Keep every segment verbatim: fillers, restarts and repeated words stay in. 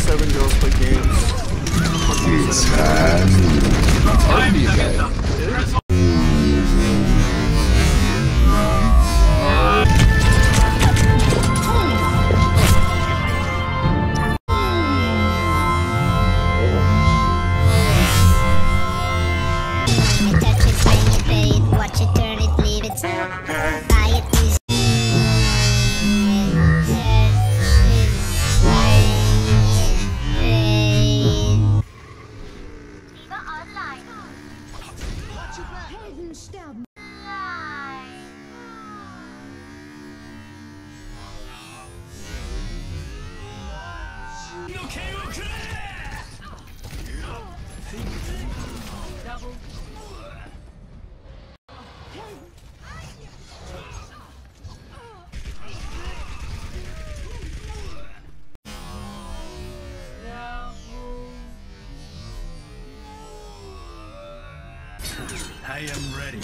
seven girls play games. It's time. How do you guys? Watch it, turn it, leave it, buy it, please. I am ready.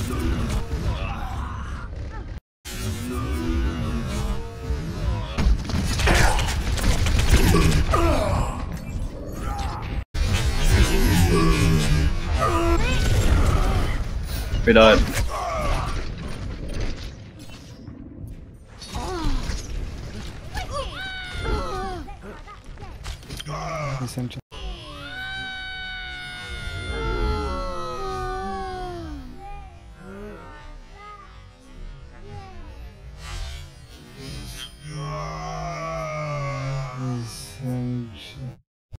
We died. Essential.